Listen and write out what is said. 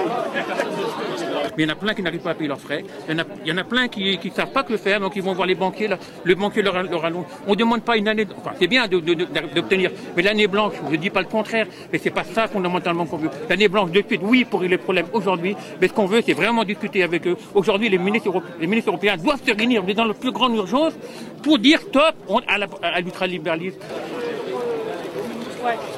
Mais il y en a plein qui n'arrivent pas à payer leurs frais. Il y en a plein qui ne savent pas que le faire, donc ils vont voir les banquiers. Là, le banquier leur allonge. On ne demande pas une année. Enfin, c'est bien d'obtenir. Mais l'année blanche, je ne dis pas le contraire, mais ce n'est pas ça fondamentalement qu'on veut. L'année blanche, de suite, oui, pour les problèmes aujourd'hui, mais ce qu'on veut, c'est vraiment discuter avec eux. Aujourd'hui, les ministres européens doivent se réunir dans la plus grande urgence pour dire stop à l'ultralibéralisme. Ouais.